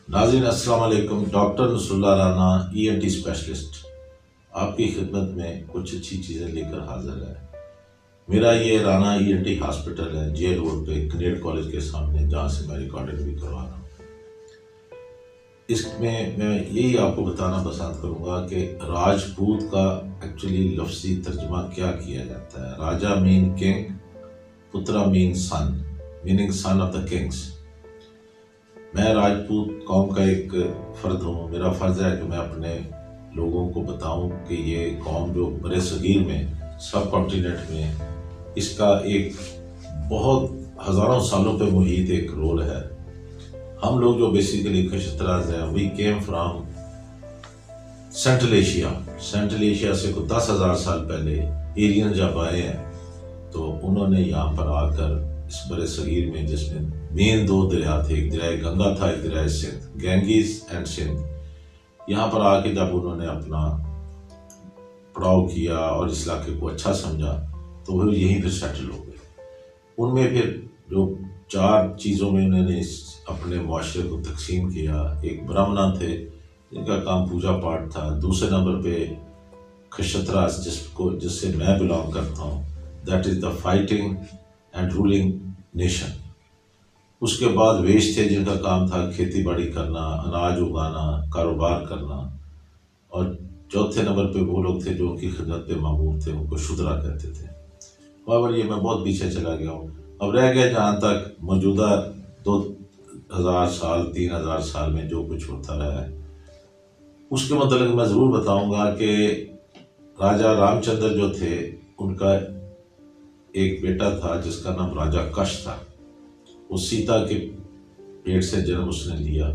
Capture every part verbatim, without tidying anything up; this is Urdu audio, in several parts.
ناظرین السلام علیکم۔ Doctor Nasrullah Rana E N T specialist آپ کی خدمت میں کچھ اچھی چیزیں لے کر حاضر ہے۔ میرا یہ Rana E N T hospital ہے، جے روڈ پہ کنیڈ کالج کے سامنے، جہاں سے میں ریکارڈنگ بھی کروا رہا ہوں۔ اس میں میں یہی آپ کو بتانا پسند کروں گا کہ راجپوت کا ایکچولی لفظی ترجمہ کیا کیا جاتا ہے۔ راجا مین کنگ، پترا means son, meaning son of the kings. میں راجپوت قوم کا ایک فرد ہوں۔ میرا فرض ہے کہ میں اپنے لوگوں کو بتاؤں کہ یہ قوم جو برِ صغیر میں، سب کانٹیننٹ میں، اس کا ایک بہت ہزاروں سالوں پہ محیط ایک رول ہے۔ ہم لوگ جو بیسیکلی کشتراز ہیں، we came from Central Asia. Central Asia سے کوئی دس ہزار سال پہلے ایرین جب آئے ہیں تو انہوں نے یہاں پر آ کر اس برِ صغیر میں، جس میں مین دو دریا تھے، ایک دریائے گنگا تھا، ایک دریائے سندھ، گینگیز اینڈ سندھ، یہاں پر آ کے جب انہوں نے اپنا پڑاؤ کیا اور اس علاقے کو اچھا سمجھا تو وہ یہیں پھر سیٹل ہو گئے۔ ان میں پھر جو چار چیزوں میں انہوں نے اپنے معاشرے کو تقسیم کیا، ایک برہمنا تھے جن کا کام پوجا پاٹ تھا، دوسرے نمبر پہ کھشتراز جس کو جس سے میں بلانگ کرتا ہوں، that is the fighting and ruling nation. اس کے بعد ویش تھے جن کا کام تھا کھیتی باڑی کرنا، اناج اگانا، کاروبار کرنا، اور چوتھے نمبر پہ وہ لوگ تھے جو ان کی خدمت پہ معمور تھے، ان کو شودرا کہتے تھے۔ اور یہ میں بہت پیچھے چلا گیا ہوں۔ اب رہ گیا جہاں تک موجودہ دو ہزار سال تین ہزار سال میں جو کچھ ہوتا رہا ہے، اس کے متعلق میں ضرور بتاؤں گا کہ راجا رام چندر جو تھے، ان کا ایک بیٹا تھا جس کا نام راجا کش تھا۔ وہ سیتا کے پیٹ سے جنم اس نے لیا،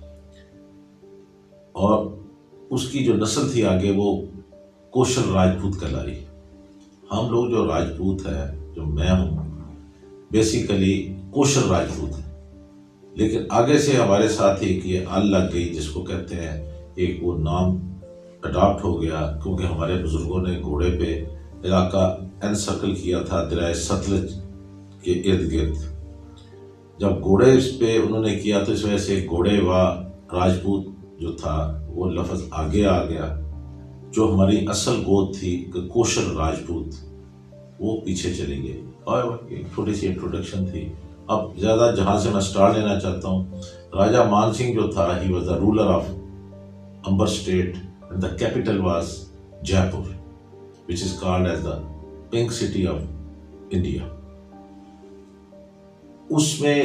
اور اس کی جو نسل تھی آگے وہ کوشل راجپوت کہلائی۔ ہم لوگ جو راجپوت ہیں، جو میں ہوں، بیسیکلی کوشل راجپوت ہیں، لیکن آگے سے ہمارے ساتھ ایک یہ آل لگ گئی جس کو کہتے ہیں، ایک وہ نام اڈاپٹ ہو گیا کیونکہ ہمارے بزرگوں نے گھوڑے پہ علاقہ انسرکل کیا تھا دریائے ستلج کے ارد گرد۔ جب گھوڑے اس پہ انہوں نے کیا تو اس وجہ سے گھوڑے و راجپوت جو تھا وہ لفظ آگے آ گیا۔ جو ہماری اصل گود تھی کہ کوشل راجپوت، وہ پیچھے چلی گئی۔ اور ایک چھوٹی سی انٹروڈکشن تھی۔ اب زیادہ جہاں سے میں سٹارٹ لینا چاہتا ہوں، راجا مان سنگھ جو تھا، he was the ruler of Amber state and the capital was Jaipur, which is called as the pink city of India۔ اس میں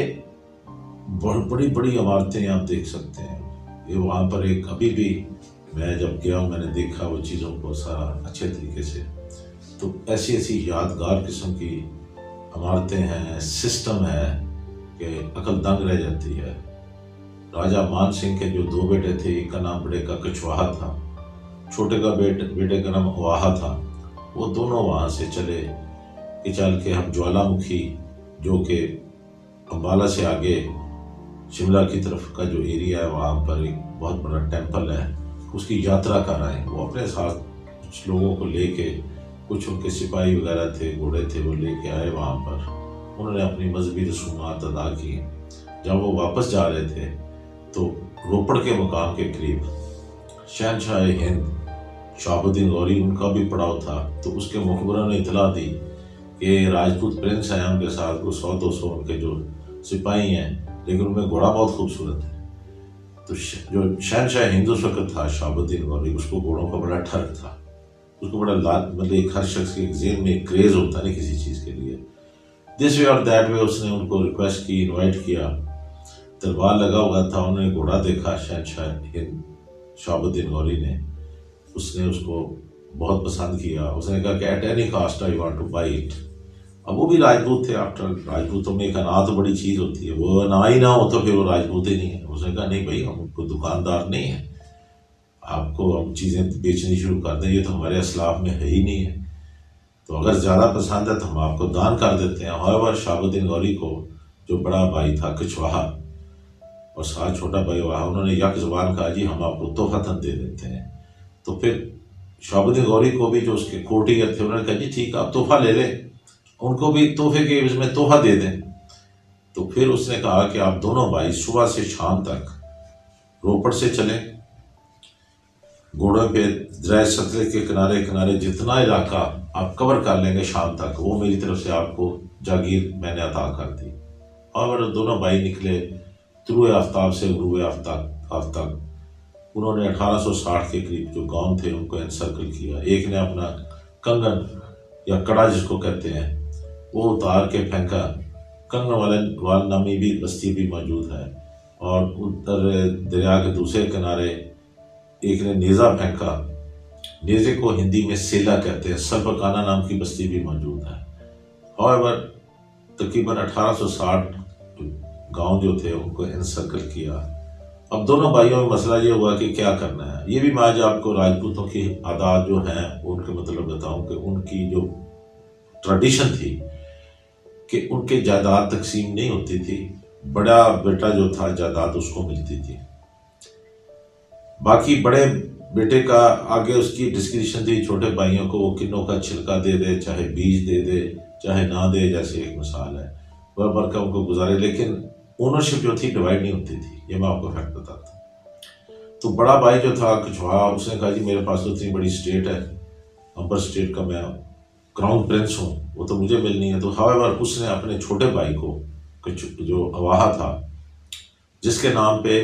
بڑی بڑی عمارتیں آپ دیکھ سکتے ہیں۔ یہ وہاں پر ایک ابھی بھی میں جب گیا ہوں میں نے دیکھا وہ چیزوں کو سارا اچھے طریقے سے، تو ایسی ایسی یادگار قسم کی عمارتیں ہیں، سسٹم ہے کہ عقل دنگ رہ جاتی ہے۔ راجا مان سنگھ کے جو دو بیٹے تھے، ایک کا نام بڑے کا کچھواہا تھا، چھوٹے کا بیٹے بیٹے کا نام اواہا تھا۔ وہ دونوں وہاں سے چلے کہ چل کے ہم جوالا مکھی، جو کہ امبالہ سے آگے شملہ کی طرف کا جو ایریا ہے، وہاں پر ایک بہت بڑا ٹیمپل ہے، اس کی یاترا کر رہے ہیں۔ وہ اپنے ساتھ کچھ لوگوں کو لے کے، کچھ ان کے سپاہی وغیرہ تھے، گھوڑے تھے، وہ لے کے آئے وہاں پر۔ انہوں نے اپنی مذہبی رسومات ادا کی۔ جب وہ واپس جا رہے تھے تو روپڑ کے مقام کے قریب شہنشاہ ہند شہاب الدین غوری، ان کا بھی پڑاؤ تھا، تو اس کے مخبروں نے اطلاع دی کہ راجپوت پرنس ہیں، ان کے ساتھ کو سو دو سو ان کے جو سپاہی ہیں، لیکن ان میں گھوڑا بہت خوبصورت ہے۔ تو جو شہنشاہ ہند اس وقت تھا شہاب الدین غوری، اس کو گھوڑوں کا بڑا ٹھرک تھا، اس کو بڑا لات، مطلب ایک ہر شخص کے ذہن میں ایک کریز ہوتا ہے نا کسی چیز کے لیے۔ دس وے اور دیٹ وے اس نے ان کو ریکویسٹ کی، انوائٹ کیا۔ دربار لگا ہوا تھا، انہوں نے گھوڑا دیکھا شہنشاہ ہند شہاب الدین غوری نے، اس نے اس کو بہت پسند کیا۔ اس نے کہا کہ at any cost I want to buy it. اب وہ بھی راجپوت تھے، آفٹر راجپوتوں میں ایک انا تو بڑی چیز ہوتی ہے، وہ انا ہی نہ ہو تو پھر وہ راجپوت ہی نہیں ہے۔ اس نے کہا نہیں بھائی، ہم کو دکاندار نہیں ہیں، آپ کو ہم چیزیں بیچنی شروع کر دیں، یہ تو ہمارے اسلاف میں ہے ہی نہیں ہے، تو اگر زیادہ پسند ہے تو ہم آپ کو دان کر دیتے ہیں۔ however شہاب الدین غوری کو جو بڑا بھائی تھا کچھواہا اور ساتھ چھوٹا بھائی وہاں، انہوں نے یک زبان کہا جی ہم آپ کو تحفتاً دے دیتے ہیں۔ تو پھر شہاب الدین غوری کو بھی جو اس کے کورٹیئر تھے، انہوں نے کہا جی ٹھیک ہے آپ تحفہ لے لیں، ان کو بھی تحفے کے عوض میں تحفہ دے دیں۔ تو پھر اس نے کہا کہ آپ دونوں بھائی صبح سے شام تک روپڑ سے چلیں گھوڑے پہ دریا ستلج کے کنارے کنارے جتنا علاقہ آپ کور کر لیں گے شام تک، وہ میری طرف سے آپ کو جاگیر میں نے عطا کر دی۔ اور دونوں بھائی نکلے طلوع آفتاب سے غروب آفتاب آفتاب انہوں نے اٹھارہ سو ساٹھ کے قریب جو گاؤں تھے ان کو انسرکل کیا۔ ایک نے اپنا کنگن یا کڑا جس کو کہتے ہیں وہ اتار کے پھینکا، کنگن والے وال نامی بھی بستی بھی موجود ہے، اور ادھر دریا کے دوسرے کنارے ایک نے نیزہ پھینکا۔ نیزے کو ہندی میں سیلا کہتے ہیں، سربکانہ نام کی بستی بھی موجود ہے۔ اور تقریباً اٹھارہ سو ساٹھ گاؤں جو تھے ان کو انسرکل کیا۔ اب دونوں بھائیوں میں مسئلہ یہ ہوا کہ کیا کرنا ہے۔ یہ بھی میں آج آپ کو راجپوتوں کی عادات جو ہیں ان کے مطلب بتاؤں کہ ان کی جو ٹریڈیشن تھی کہ ان کے جائیداد تقسیم نہیں ہوتی تھی، بڑا بیٹا جو تھا جائیداد اس کو ملتی تھی، باقی بڑے بیٹے کا آگے اس کی ڈسکریشن تھی، چھوٹے بھائیوں کو وہ کنوں کا چھلکا دے دے، چاہے بیج دے دے چاہے نہ دے، جیسے ایک مثال ہے برابر کا ان کو گزارے، لیکن اونرشپ جو تھی ڈیوائڈ نہیں ہوتی تھی۔ یہ میں آپ کو فیکٹ بتاتا ہوں۔ تو بڑا بھائی جو تھا کچھوا، اس نے کہا جی میرے پاس تو اتنی بڑی اسٹیٹ ہے، امبر اسٹیٹ کا میں کراؤن پرنس ہوں، وہ تو مجھے ملنی ہے۔ تو ہاویور اس نے اپنے چھوٹے بھائی کو جو اواہا تھا، جس کے نام پہ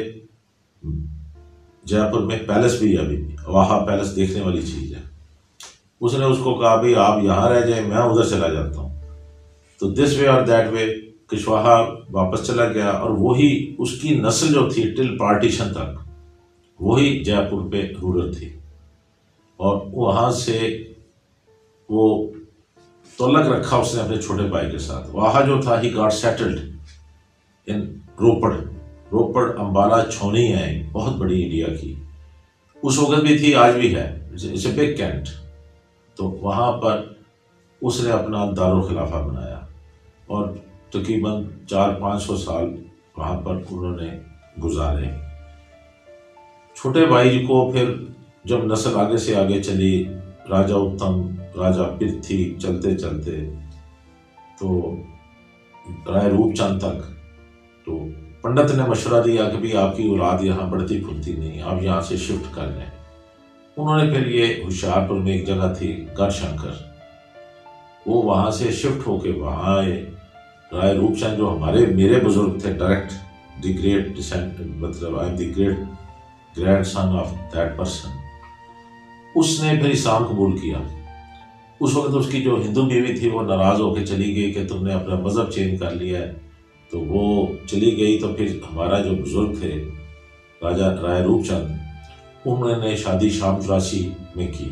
جے پور میں پیلس بھی ہے، ابھی بھی اواہا پیلس دیکھنے والی چیز ہے، اس نے اس کو کہا بھئی آپ یہاں رہ جائیں، میں ادھر چلا جاتا ہوں۔ تو دس وے اور دیٹ وے کشواہا واپس چلا گیا، اور وہی اس کی نسل جو تھی ٹل پارٹیشن تک وہی جے پور پہ رولر تھی، اور وہاں سے وہ تعلق رکھا اس نے اپنے چھوٹے بھائی کے ساتھ۔ وہاں جو تھا he got settled in Ropar. Ropar Ambala چھونی ہے بہت بڑی انڈیا کی، اس وقت بھی تھی آج بھی ہے، اٹس اے بگ کینٹ۔ تو وہاں پر اس نے اپنا دارالخلافہ بنایا، اور تقریباً چار پانچ سو سال وہاں پر انہوں نے گزارے۔ چھوٹے بھائی کو پھر جب نسل آگے سے آگے چلی، راجہ اتم، راجہ پرتھی، چلتے چلتے تو رائے روپ چاند تک، تو پنڈت نے مشورہ دیا کہ بھی آپ کی اولاد یہاں بڑھتی پھولتی نہیں، آپ یہاں سے شفٹ کر لیں۔ انہوں نے پھر یہ ہوشیارپور میں ایک جگہ تھی گڑھ شنکر، وہ وہاں سے شفٹ ہو کے وہاں آئے۔ رائے روپ چند جو ہمارے میرے بزرگ تھے، ڈائریکٹ دی گریٹ ڈسینٹ، مطلب I am the great grand sun of that person, اس نے پھر اسلام قبول کیا۔ اس وقت اس کی جو ہندو بیوی تھی وہ ناراض ہو کے چلی گئی کہ تم نے اپنا مذہب چینج کر لیا ہے، تو وہ چلی گئی۔ تو پھر ہمارا جو بزرگ تھے راجہ رائے روپ چند، انہوں نے شادی شام چوراسی میں کی۔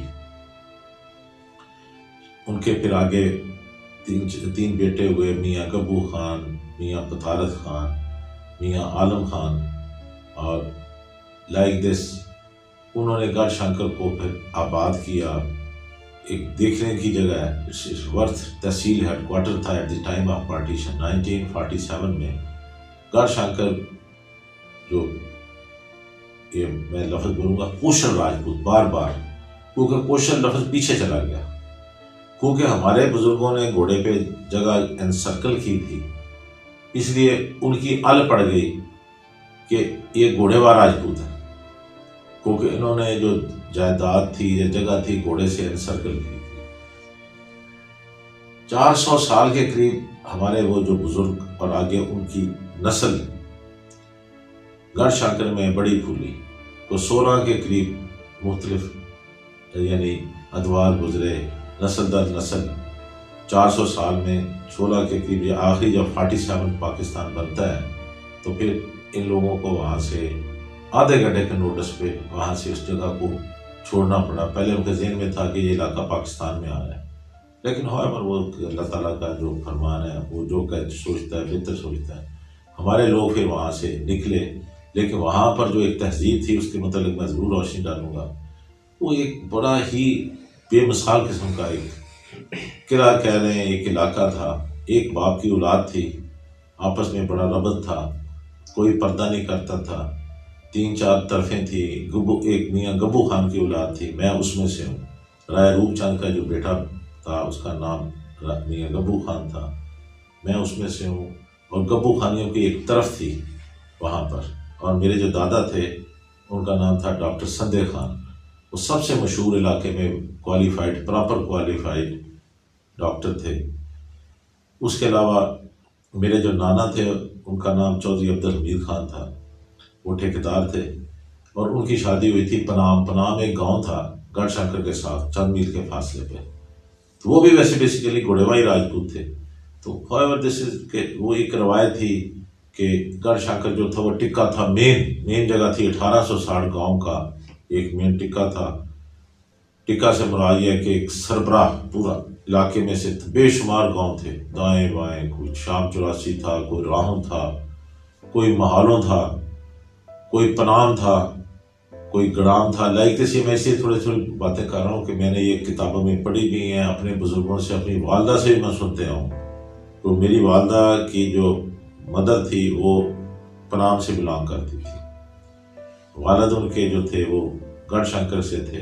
ان کے پھر آگے تین تین بیٹے ہوئے، میاں گبو خان، میاں پتارت خان، میاں عالم خان، اور لائک دس انہوں نے گڑھ شنکر کو پھر آباد کیا۔ ایک دیکھنے کی جگہ ہے، ورتھ تحصیل ہیڈ کوارٹر تھا at the time of partition nineteen forty seven میں۔ گڑھ شنکر جو یہ میں لفظ بولوں گا کوشل راجپوت، بار بار کیونکہ کوشل لفظ پیچھے چلا گیا، کیونکہ ہمارے بزرگوں نے گھوڑے پہ جگہ انسرکل کی تھی، اس لیے ان کی ال پڑ گئی کہ یہ گھوڑے وار راجپوت ہے، کیونکہ انہوں نے جو جائیداد تھی یا جگہ تھی گھوڑے سے انسرکل کی تھی۔ چار سو سال کے قریب ہمارے وہ جو بزرگ اور آگے ان کی نسل گڑھ شنکر میں بڑی پھولی، تو سولہ کے قریب مختلف یعنی ادوار گزرے، نسل در نسل۔ چار سو سال میں سولہ کے قریب یہ آخری جب فورٹی سیون پاکستان بنتا ہے، تو پھر ان لوگوں کو وہاں سے آدھے گھنٹے کے نوٹس پہ وہاں سے اس جگہ کو چھوڑنا پڑا۔ پہلے ان کے ذہن میں تھا کہ یہ علاقہ پاکستان میں آ رہا ہے، لیکن ہوئے وہ اللہ تعالیٰ کا جو فرمان ہے، وہ جو کہ سوچتا ہے بہتر سوچتا ہے۔ ہمارے لوگ پھر وہاں سے نکلے، لیکن وہاں پر جو ایک تہذیب تھی اس کے متعلق میں ضرور روشنی ڈالوں گا۔ وہ ایک بڑا ہی بے مثال قسم کا ایک قلعہ کہہ رہے ہیں، ایک علاقہ تھا، ایک باپ کی اولاد تھی، آپس میں بڑا ربط تھا، کوئی پردہ نہیں کرتا تھا، تین چار طرفیں تھی۔ گبو ایک میاں گبو خان کی اولاد تھی، میں اس میں سے ہوں۔ رائے روپ چند کا جو بیٹا تھا اس کا نام میاں گبو خان تھا، میں اس میں سے ہوں۔ اور گبو خانیوں کی ایک طرف تھی وہاں پر، اور میرے جو دادا تھے ان کا نام تھا ڈاکٹر سندے خان. وہ سب سے مشہور علاقے میں کوالیفائڈ پراپر کوالیفائڈ ڈاکٹر تھے. اس کے علاوہ میرے جو نانا تھے ان کا نام چودھری عبد الحمید خان تھا، وہ ٹھیکیدار تھے، اور ان کی شادی ہوئی تھی پنام. پنام ایک گاؤں تھا گڑھ شنکر کے ساتھ چند میل کے فاصلے پہ. تو وہ بھی ویسے بیسیکلی گھوڑےوائی راجپوت تھے. تو however this is کہ وہ ایک روایت تھی کہ گڑھ شنکر جو تھا وہ ٹکا تھا، مین مین جگہ تھی. اٹھارہ سو ساٹھ گاؤں کا ایک مین ٹکا تھا. ٹکا سے مراد یہ ہے کہ ایک سربراہ پورا علاقے میں سے بے شمار گاؤں تھے دائیں بائیں. کوئی شام چوراسی تھا، کوئی راہوں تھا، کوئی محالوں تھا، کوئی پنام تھا، کوئی گڑام تھا. لائک سے میں اسے تھوڑی تھوڑی باتیں کر رہا ہوں کہ میں نے یہ کتابوں میں پڑھی بھی ہیں، اپنے بزرگوں سے، اپنی والدہ سے بھی میں سنتے ہوں. تو میری والدہ کی جو مدر تھی وہ پنام سے بلانگ کرتی تھی. والد ان کے جو تھے وہ گڑھ شنکر سے تھے،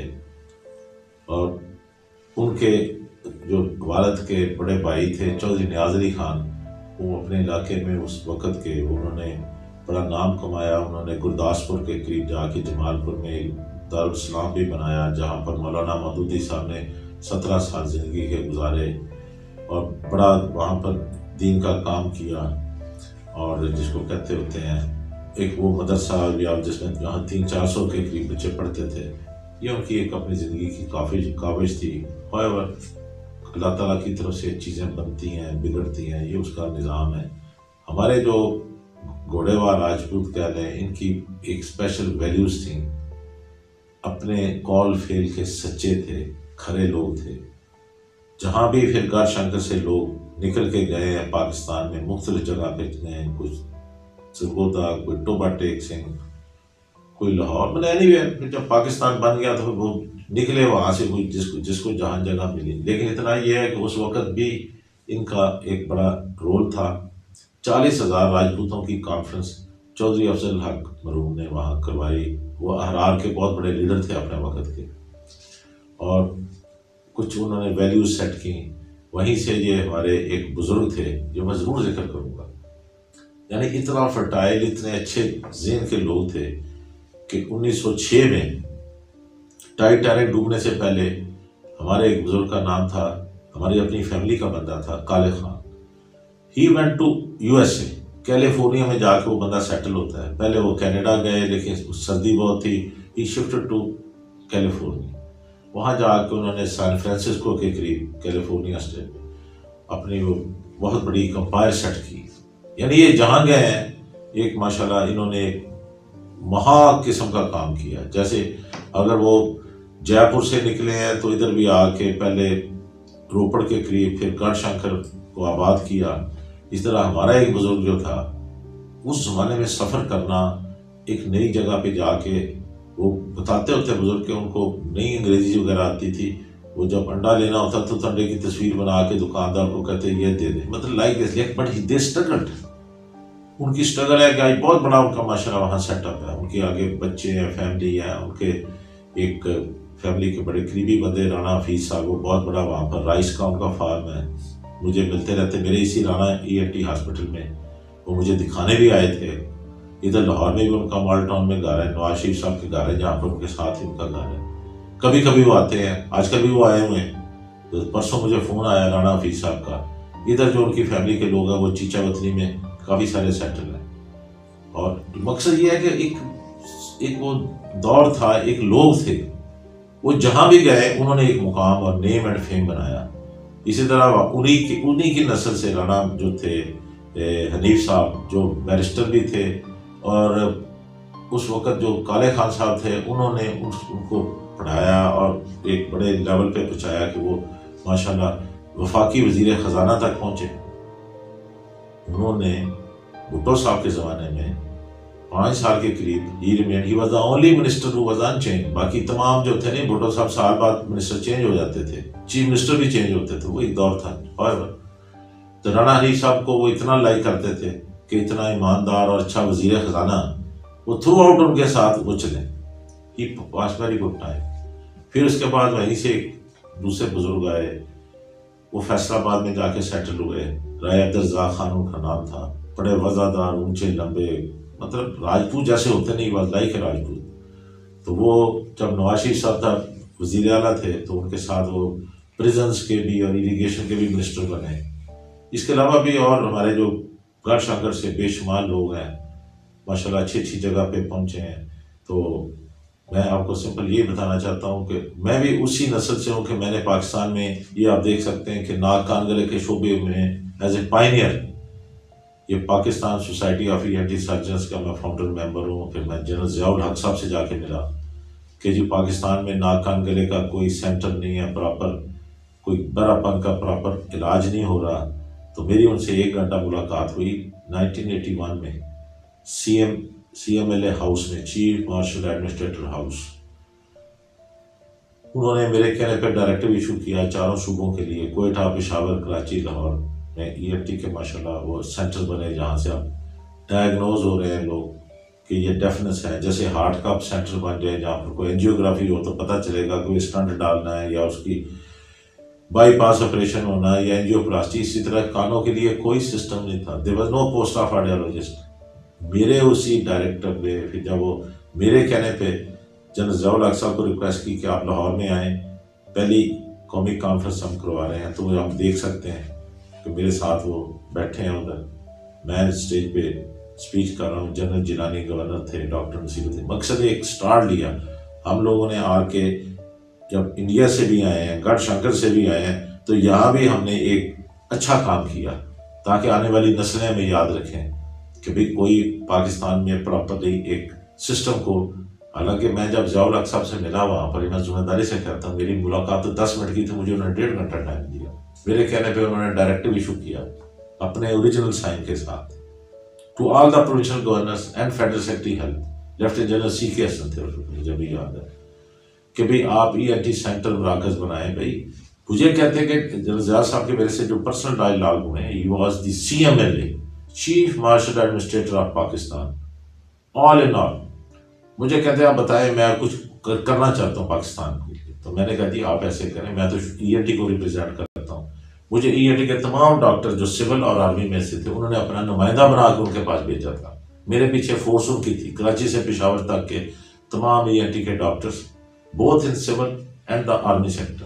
اور ان کے جو والد کے بڑے بھائی تھے چودھری نیاز علی خان، وہ اپنے علاقے میں اس وقت کے انہوں نے بڑا نام کمایا. انہوں نے گرداسپور کے قریب جا کے جمال پور میں دارالاسلام بھی بنایا، جہاں پر مولانا مودودی صاحب نے سترہ سال زندگی کے گزارے، اور بڑا وہاں پر دین کا کام کیا. اور جس کو کہتے ہوتے ہیں ایک وہ مدرسہ بھی آپ جس میں جہاں تین چار سو کے قریب بچے پڑھتے تھے. یہ ان کی ایک اپنی زندگی کی کافی کاوش تھی. however اللہ تعالیٰ کی طرف سے چیزیں بنتی ہیں بگڑتی ہیں، یہ اس کا نظام ہے. ہمارے جو گھوڑے وار راجپوت کہہ لیں، ان کی ایک اسپیشل ویلیوز تھیں. اپنے قول فعل کے سچے تھے، کھرے لوگ تھے. جہاں بھی پھر گڑھ شنکر سے لوگ نکل کے گئے ہیں پاکستان میں مختلف جگہ پہ گئے، کچھ سرگودا، کوئی ٹوبا ٹیک سنگھ، کوئی لاہور، میں اینی وے جب پاکستان بن گیا تو وہ نکلے وہاں سے کوئی جس کو جس کو جہاں جگہ ملی. لیکن اتنا یہ ہے کہ اس وقت بھی ان کا ایک بڑا رول تھا. چالیس ہزار راجپوتوں کی کانفرنس چودھری افضل الحق مرحوم نے وہاں کروائی. وہ احرار کے بہت بڑے لیڈر تھے اپنے وقت کے، اور کچھ انہوں نے ویلیوز سیٹ کی. وہیں سے یہ ہمارے ایک بزرگ تھے جو میں ضرور ذکر کروں گا، یعنی اتنا فرٹائل، اتنے اچھے ذہن کے لوگ تھے کہ انیس سو چھ میں ٹائٹینک ڈوبنے سے پہلے ہمارے ایک بزرگ کا نام تھا، ہماری اپنی فیملی کا بندہ تھا، Kale Khan. He went to U S A, California میں جا کے وہ بندہ سیٹل ہوتا ہے. پہلے وہ کینیڈا گئے لیکن سردی بہت تھی. He shifted to California. وہاں جا کے انہوں نے سان فرانسسکو کے قریب کیلیفورنیا اسٹیٹ میں اپنی وہ بہت بڑی ایک امپائر سیٹ کی. یعنی یہ جہاں گئے ہیں ایک ماشاءاللہ انہوں نے ایک مہا قسم کا کام کیا. جیسے اگر وہ جے پور سے نکلے ہیں تو ادھر بھی آ کے پہلے روپڑ کے قریب پھر گڑھ شنکر کو آباد کیا. اس طرح ہمارا ایک بزرگ جو تھا اس زمانے میں سفر کرنا، ایک نئی جگہ پہ جا کے وہ بتاتے ہوتے بزرگ کہ ان کو نئی انگریزی وغیرہ آتی تھی. وہ جب انڈا لینا ہوتا تو انڈے کی تصویر بنا کے دکاندار کو کہتے یہ دے دیں، مطلب لائک دس لیک بٹ دے اسٹرگلڈ. ان کی اسٹرگل ہے کہ آج بہت بڑا ان کا ماشاءاللہ وہاں سیٹ اپ ہے. ان کے آگے بچے ہیں، فیملی ہے. ان کے ایک فیملی کے بڑے قریبی بندے رانا حفیظ صاحب، وہ بہت بڑا وہاں پر رائس کا ان کا فارم ہے. مجھے ملتے رہتے، میرے اسی Rana E N T hospital میں وہ مجھے دکھانے بھی آئے تھے. ادھر لاہور میں بھی ان کا مال ٹاؤن میں گھر ہے، نواز شریف صاحب کے گھر ہے جہاں پر ان کے ساتھ ہی ان کا گھر ہے. کبھی کبھی وہ آتے ہیں، آج کل بھی وہ آئے ہوئے ہیں. پرسوں مجھے فون آیا رانا حفیظ صاحب کا. ادھر جو ان کی فیملی کے لوگ ہیں وہ چیچا وطنی میں کافی سارے سیٹل ہیں. اور مقصد یہ ہے کہ ایک ایک وہ دور تھا، ایک لوگ تھے، وہ جہاں بھی گئے انہوں نے ایک مقام اور نیم اینڈ فیم بنایا. اسی طرح انہی کی انہی کی نسل سے رانا جو تھے حنیف صاحب جو بیرسٹر بھی تھے، اور اس وقت جو کالے خان صاحب تھے انہوں نے ان کو پڑھایا اور ایک بڑے لیول پہ پہنچایا کہ وہ ماشاءاللہ وفاقی وزیر خزانہ تک پہنچے. انہوں نے بھٹو صاحب کے زمانے میں پانچ سال کے قریب ہی remained he was the only minister who was in change. باقی تمام جو تھے نہیں، بھٹو صاحب سال بعد منسٹر چینج ہو جاتے تھے، چیف منسٹر بھی چینج ہوتے تھے. وہ ایک دور تھا. تو رانا حنیف صاحب کو وہ اتنا لائک کرتے تھے کہ اتنا ایماندار اور اچھا وزیر خزانہ، وہ تھرو آؤٹ ان کے ساتھ وہ چلے. He was very good time. پھر اس کے بعد وہیں سے دوسرے بزرگ آئے، وہ فیصل آباد میں جا کے سیٹل ہوئے. رائے عبدالرزاق خان ان کا نام تھا. بڑے وزادار، اونچے لمبے، مطلب راجپوت جیسے ہوتے نہیں، بس لائک ہے راجپوت. تو وہ جب نواز شریف صاحب تھا وزیر اعلیٰ تھے تو ان کے ساتھ وہ پریزنس کے بھی اور اریگیشن کے بھی منسٹر بنے. اس کے علاوہ بھی اور ہمارے جو گڑھ شنکر سے بے شمار لوگ ہیں ماشاء اللہ اچھی اچھی جگہ پہ پہنچے ہیں. تو میں آپ کو سمپل یہ بتانا چاہتا ہوں کہ میں بھی اسی نسل سے ہوں کہ میں نے پاکستان میں یہ آپ دیکھ سکتے ہیں کہ ناک کان گلے کے شعبے میں ایز اے پائنیئر یہ Pakistan society of E N T surgeons کا میں فاؤنڈر ممبر ہوں. پھر میں جنرل ضیاء الحق صاحب سے جا کے ملا کہ جی پاکستان میں ناک کان گلے کا کوئی سینٹر نہیں ہے پراپر، کوئی بڑا پن کا پراپر علاج نہیں ہو رہا. تو میری ان سے ایک گھنٹہ ملاقات ہوئی نائنٹین ایٹی ون میں C M C M L A house میں، چیف مارشل ایڈمنسٹریٹر ہاؤس. انہوں نے میرے کہنے پہ ڈائریکٹو ایشو کیا چاروں صوبوں کے لیے، کوئٹہ، پشاور، کراچی، لاہور میں ای ایف ٹی کے ماشاء اللہ وہ سینٹر بنے جہاں سے اب ڈائگنوز ہو رہے ہیں لوگ کہ یہ ڈیفنس ہے. جیسے ہارٹ کا سینٹر بن جائے جہاں پر کوئی انجیوگرافی ہو تو پتہ چلے گا کوئی اسٹنٹ ڈالنا ہے یا اس کی بائی پاس آپریشن ہونا ہے یا انجیو پلاسٹی. اسی طرح کانوں کے لیے کوئی سسٹم نہیں تھا. There was no post of audiologist. میرے اسی ڈائریکٹر پہ پھر جب وہ میرے کہنے پہ جنرل ضیاء الحق صاحب کو ریکویسٹ کی کہ آپ لاہور میں آئیں، پہلی قومی کانفرنس ہم کروا رہے ہیں. تو وہ آپ دیکھ سکتے ہیں کہ میرے ساتھ وہ بیٹھے ہیں ادھر، میں اسٹیج پہ اسپیچ کر رہا ہوں. جنرل جیلانی گورنر تھے، ڈاکٹر نصیر تھے. مقصد ایک سٹارٹ لیا ہم لوگوں نے آ کے، جب انڈیا سے بھی آئے ہیں، گڑھ شنکر سے بھی آئے ہیں، تو یہاں بھی ہم نے ایک اچھا کام کیا تاکہ آنے والی نسلیں ہمیں یاد رکھیں کہ بھئی کوئی پاکستان میں پراپرلی ایک سسٹم کو. حالانکہ میں جب ضیاء الحق صاحب سے ملا وہاں پر، میں ذمہ داری سے کہتا ہوں میری ملاقات تو دس منٹ کی تھی، مجھے انہوں نے ڈیڑھ گھنٹہ ٹائم دیا. میرے کہنے پہ انہوں نے ڈائریکٹو ایشو کیا اپنے اوریجنل سائن کے ساتھ to all the provincial governors and federal secretary health. Lieutenant general C K S تھے مجھے بھی یاد ہے کہ بھئی آپ ای این ٹی سینٹر مراکز بنائیں. بھئی مجھے کہتے ہیں کہ جنرل ضیاء صاحب کے میرے سے جو پرسنل ڈائیلاگ ہوئے ہیں، he was the C M L A, chief martial administrator of Pakistan, all in all. مجھے کہتے ہیں آپ بتائیں میں کچھ کرنا چاہتا ہوں پاکستان کے لیے. تو میں نے کہا جی آپ ایسے کریں، میں تو ای این ٹی کو ریپرزینٹ کرتا ہوں. مجھے ای این ٹی کے تمام ڈاکٹر جو سول اور آرمی میں سے تھے انہوں نے اپنا نمائندہ بنا کے ان کے پاس بھیجا تھا. میرے پیچھے فورس ان کی تھی، کراچی سے پشاور تک کے تمام ای این ٹی کے doctors, both in civil and the army sector.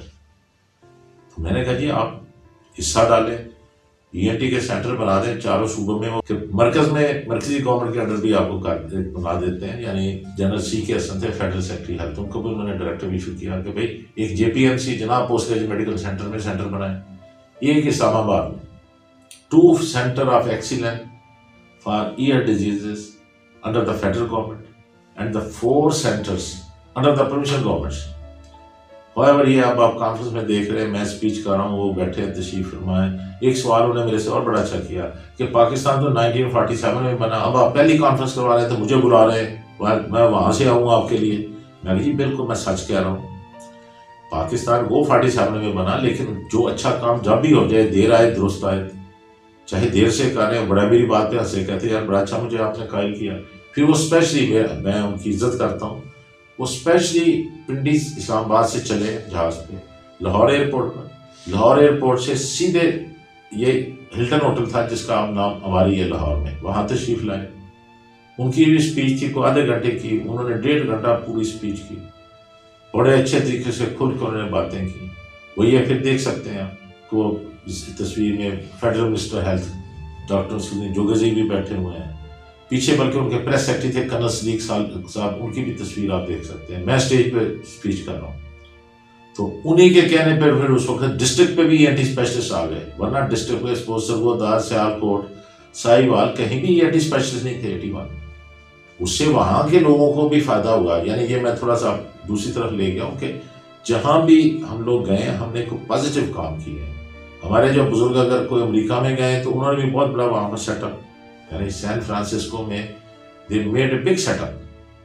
تو میں نے کہا جی آپ حصہ ڈالیں، ای این ٹی کے سینٹر بنا دیں چاروں صوبوں میں. وہ مرکز میں مرکزی گورنمنٹ کے انڈر بھی آپ کو بنا دیتے ہیں. یعنی جنرل سی کے ایس تھے فیڈرل سیکرٹری ہیلتھ، ان کو بھی انہوں نے ڈائریکٹو ایشو کیا کہ بھئی ایک جے پی ایم سی جناب پوسٹ گریجویٹ میڈیکل سینٹر میں سینٹر بنائیں. ایک اسلام آباد میں، two centre of excellent for ear diseases under the federal government and the four centres under the provincial governments. however یہ اب آپ کانفرنس میں دیکھ رہے ہیں، میں اسپیچ کر رہا ہوں، وہ بیٹھے تشریف فرمائے. ایک سوال انہوں نے میرے سے اور بڑا اچھا کیا کہ پاکستان تو نائنٹین فورٹی سیون میں بنا، اب آپ پہلی کانفرنس کروا رہے ہیں تو مجھے بلا رہے ہیں، میں وہاں سے آؤں آپ کے لیے. میں کہا جی بالکل میں سچ کہہ رہا ہوں، پاکستان وہ فورٹی سیون میں بنا، لیکن جو اچھا کام جب بھی ہو جائے، دیر آئے درست آئے، چاہے دیر سے کریں. بڑا میری بات پہ ہنسے کہتے ہیں یار بڑا اچھا مجھے آپ نے قائل کیا. پھر وہ اسپیشلی میں ان کی عزت کرتا ہوں، وہ اسپیشلی پنڈی اسلام آباد سے چلے جہاز پہ لاہور ایئرپورٹ پر. لاہور ایئرپورٹ سے سیدھے یہ ہلٹن ہوٹل تھا جس کا نام ہماری ہے لاہور میں، وہاں تشریف لائے. ان کی بھی اسپیچ تھی کوئی آدھے گھنٹے کی، انہوں نے ڈیڑھ گھنٹہ پوری اسپیچ کی، بڑے اچھے طریقے سے کھل کر انہوں نے باتیں کی. وہ یہ پھر دیکھ سکتے ہیں کہ وہ اس تصویر میں federal minister health doctor Saleem جوگزی بھی بیٹھے ہوئے ہیں پیچھے، بلکہ ان کے پریس سیکرٹری تھے کنر صدیق صاحب، ان کی بھی تصویر آپ دیکھ سکتے ہیں. میں اسٹیج پہ اسپیچ کر رہا ہوں تو انہی کے کہنے پہ پھر اس وقت ڈسٹرکٹ پہ بھی ای این ٹی اسپیشلسٹ آ گئے، ورنہ ڈسٹرکٹ پہ سپوز سرگودار، سیالکوٹ، ساہیوال کہیں بھی ای این ٹی اسپیشلسٹ نہیں تھے ایٹی ون. اس سے وہاں کے لوگوں کو بھی فائدہ ہوا. یعنی یہ میں تھوڑا سا دوسری طرف لے گیا ہوں کہ جہاں بھی ہم لوگ گئے ہم نے کوئی پازیٹیو کام کیے ہیں. ہمارے جو بزرگ اگر کوئی امریکہ میں گئے تو انہوں نے بھی بہت بڑا وہاں پر سیٹ اپ، یعنی سین فرانسسکو میں they made a big set up.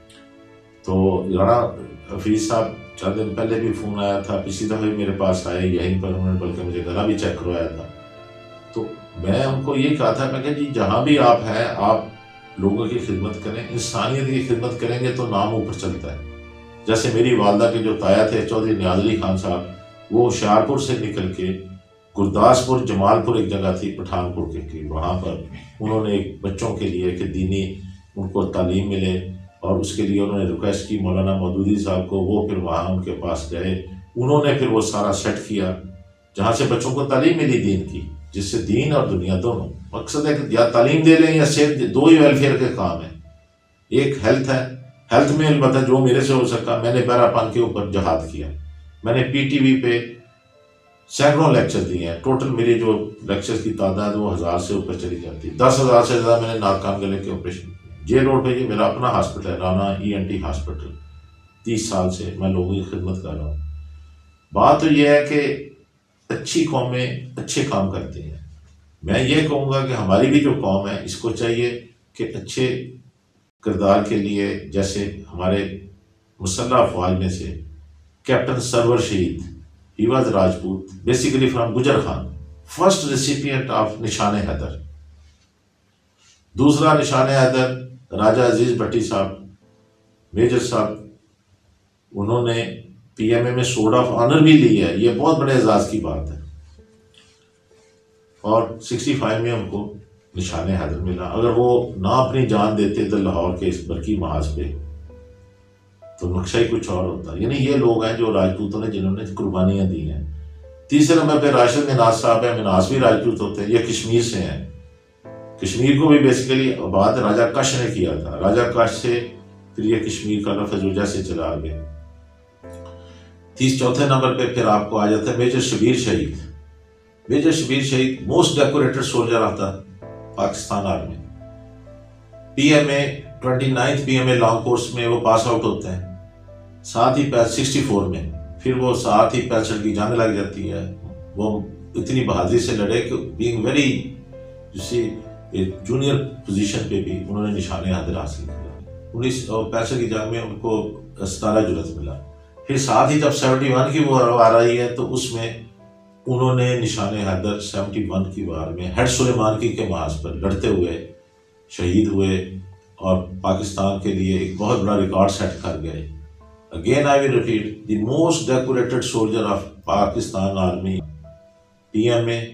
تو رانا حفیظ صاحب چند دن پہلے بھی فون آیا تھا، پچھلی دفعہ بھی میرے پاس آئے یہیں پر، انہوں نے بلکہ مجھے گلا بھی چیک کروایا تھا. تو میں ان کو یہ کہا تھا، میں کہ جی جہاں بھی آپ ہیں آپ لوگوں کی خدمت کریں، انسانیت کی خدمت کریں گے تو نام اوپر چلتا ہے. جیسے میری والدہ کے جو تایا تھے چودھری نیاز علی خان صاحب، وہ ہوشیارپور سے نکل کے گرداسپور جمال پور ایک جگہ تھی پٹھان کوٹ کے، وہاں پر انہوں نے ایک بچوں کے لیے کہ دینی ان کو تعلیم ملے اور اس کے لیے انہوں نے ریکویسٹ کی مولانا مودودی صاحب کو، وہ پھر وہاں ان کے پاس گئے، انہوں نے پھر وہ سارا سیٹ کیا جہاں سے بچوں کو تعلیم ملی دین کی، جس سے دین اور دنیا دونوں، مقصد ہے کہ یا تعلیم دے لیں یا صحت، دو ہی ویلفیئر کے کام ہیں۔ ایک ہیلتھ ہے، ہیلتھ میں البتہ جو میرے سے ہو سکا میں نے بیرا پان کے اوپر جہاد کیا، میں نے پی ٹی وی پہ سینکڑوں لیکچر دیے ہیں، ٹوٹل میری جو لیکچر کی تعداد وہ ہزار سے اوپر چلی جاتی ہے، دس ہزار سے زیادہ میں نے ناک کان گلے کے آپریشن کیے۔ جے روڈ پہ یہ میرا اپنا ہاسپٹل ہے، Rana E N T hospital, تیس سال سے میں لوگوں کی خدمت کر رہا ہوں۔ بات تو یہ ہے کہ اچھی قومیں اچھے کام کرتی ہیں، میں یہ کہوں گا کہ ہماری بھی جو قوم ہے اس کو چاہیے کہ اچھے کردار کے لیے، جیسے ہمارے مسلح افواج میں سے کیپٹن سرور شہید، he was Rajput basically from Gujar Khan, first recipient of Nishan Haider. دوسرا نشان حیدر راجہ عزیز بھٹی صاحب، میجر صاحب، انہوں نے پی ایم اے میں سوڈ آف آنر بھی لی ہے، یہ بہت بڑے اعزاز کی بات ہے، اور سکسٹی فائیو میں ان کو نشان حیدر ملا۔ اگر وہ نہ اپنی جان دیتے تو لاہور کے اس برقی محاذ پہ تو نقشہ ہی کچھ اور ہوتا۔ یعنی یہ لوگ ہیں جو راجپوتوں نے جنہوں نے قربانیاں دی ہیں۔ تیسرے نمبر پہ راشد مناز صاحب ہیں، مناز بھی راجپوت ہوتے ہیں، یہ کشمیر سے ہیں، کشمیر کو بھی بیسیکلی آباد راجہ کش نے کیا تھا، راجہ کش سے پھر یہ کشمیر کا لفظ وجہ سے چلا آگے۔ تیس چوتھے نمبر پہ پھر آپ کو آ جاتا ہے میجر شبیر شہید۔ میجر شبیر شہید most decorated soldier of the Pakistan army, P M A twenty ninth P M A long course میں وہ پاس آؤٹ ہوتے ہیں، ساتھ ہی سکسٹی فور میں پھر وہ ساتھ ہی پینسٹھ کی جنگ لگ جاتی ہے۔ وہ اتنی بہادری سے لڑے کہ بینگ ویری جسی جونیئر پوزیشن پہ بھی انہوں نے نشان حیدر حاصل کیا۔ انیس سو پینسٹھ کی جنگ میں ان کو ستارہ جرأت ملا۔ پھر ساتھ ہی جب سیونٹی ون کی وار آ رہی ہے تو اس میں انہوں نے نشان حیدر سیونٹی ون کی وار میں ہیڈ سلیمان کی کے محاذ پر لڑتے ہوئے شہید ہوئے اور پاکستان کے لیے ایک بہت بڑا ریکارڈ سیٹ کر گئے۔ Again I will repeat, the most decorated soldier of Pakistan army, P M A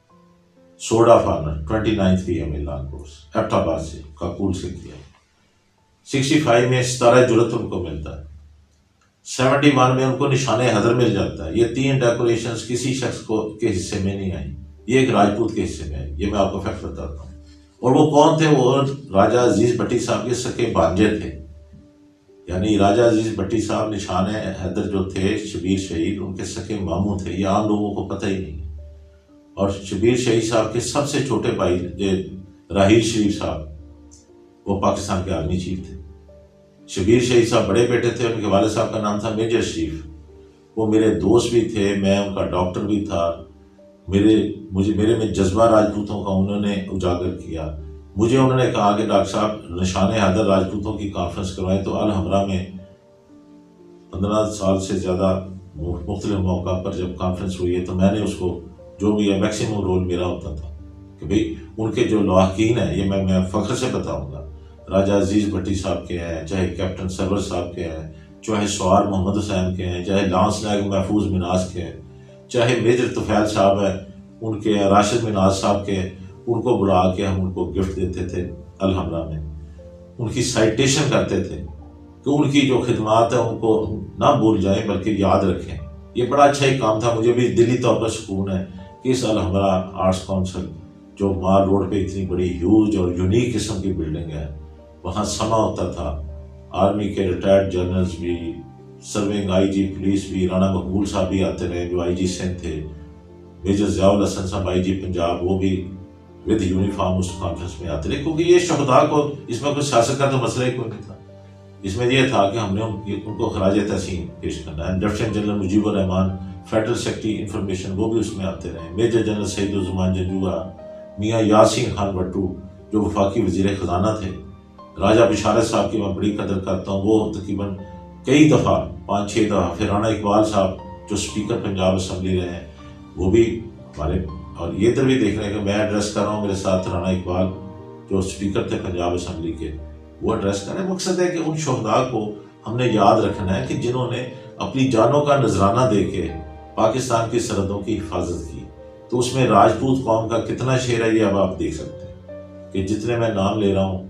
sword of honour twenty ninth P M A long course, Abbottabad سے کاکول سے کیا۔ سکسٹی فائیو میں ستارہ جرأت ان کو ملتا ہے، سیونٹی ون میں ان کو نشان حیدر مل جاتا ہے۔ یہ تین ڈیکوریشنز کسی شخص کو کے حصے میں نہیں آئی، یہ ایک راجپوت کے حصے میں آئی، یہ میں آپ کو فیکٹ بتاتا ہوں۔ اور وہ کون تھے؟ وہ راجہ عزیز بھٹی صاحب کے سکے بھانجے تھے، یعنی راجہ عزیز بھٹی صاحب نشان حیدر جو تھے شبیر شہید، ان کے سکے ماموں تھے، یہ عام لوگوں کو پتہ ہی نہیں۔ اور شبیر شہید صاحب کے سب سے چھوٹے بھائی راہیل شریف صاحب، وہ پاکستان کے آرمی چیف تھے۔ شبیر شہید صاحب بڑے بیٹے تھے، ان کے والد صاحب کا نام تھا میجر شریف، وہ میرے دوست بھی تھے، میں ان کا ڈاکٹر بھی تھا۔ میرے مجھے میرے میں جذبہ راجپوتوں کا انہوں نے اجاگر کیا۔ مجھے انہوں نے کہا کہ ڈاکٹر صاحب نشان حیدر راجپوتوں کی کانفرنس کروائیں، تو الحمرہ میں پندرہ سال سے زیادہ مختلف موقع پر جب کانفرنس ہوئی ہے تو میں نے اس کو جو بھی ہے میکسیمم رول میرا ہوتا تھا کہ بھئی ان کے جو لواحقین ہیں، یہ میں میں فخر سے بتاؤں گا، راجہ عزیز بھٹی صاحب کے ہیں، چاہے کیپٹن سرور صاحب کے ہیں، چاہے سوار محمد حسین کے ہیں، چاہے لانس نائک محفوظ مناز کے ہیں، چاہے میجر طفیل صاحب ہیں ان کے، راشد مناز صاحب کے، ان کو بلا کے ہم ان کو گفٹ دیتے تھے الحمرہ میں، ان کی سائٹیشن کرتے تھے کہ ان کی جو خدمات ہیں ان کو نہ بھول جائیں بلکہ یاد رکھیں۔ یہ بڑا اچھا ہی کام تھا، مجھے بھی دلی طور پر سکون ہے کہ اس الحمرہ آرٹس کونسل جو مار روڈ پہ اتنی بڑی ہیوج اور یونیک قسم کی بلڈنگ ہے، وہاں سما ہوتا تھا، آرمی کے ریٹائرڈ جنرلز بھی، سرونگ آئی جی پولیس بھی، رانا مقبول صاحب بھی آتے رہے جو آئی جی سندھ تھے، میجر ضیاء الحسن صاحب آئی جی پنجاب، وہ بھی ود یونیفارم اس کانفرنس میں آتے رہے، کیونکہ یہ شہداء کو اس میں کچھ سیاست کا تو مسئلہ ہی کوئی نہیں تھا، اس میں یہ تھا کہ ہم نے ان کو خراج تحسین پیش کرنا ہے۔ Lieutenant general Mujib ur-Rahman federal secretary information, وہ بھی اس میں آتے رہے، میجر جنرل سعید الزمان جنجوعہ، میاں یاسین خان بٹو جو وفاقی وزیر خزانہ تھے، راجہ بشارت صاحب کی میں بڑی قدر کرتا ہوں، وہ تقریباً کئی دفعہ پانچ چھ دفعہ، پھر رانا اقبال صاحب جو اسپیکر پنجاب اسمبلی رہے ہیں، وہ بھی ہمارے، اور یہ ادھر بھی دیکھ رہے ہیں کہ میں ایڈریس کر رہا ہوں، میرے ساتھ رانا اقبال جو اسپیکر تھے پنجاب اسمبلی کے، وہ ایڈریس کر رہے ہیں۔ مقصد ہے کہ ان شہداء کو ہم نے یاد رکھنا ہے کہ جنہوں نے اپنی جانوں کا نذرانہ دے کے پاکستان کی سرحدوں کی حفاظت کی، تو اس میں راجپوت قوم کا کتنا شعر ہے یہ اب آپ دیکھ سکتے ہیں کہ جتنے میں نام لے رہا ہوں